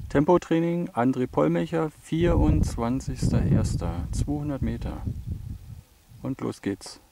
Tempotraining, André Pollmecher, 24.01. 200 Meter. Und los geht's.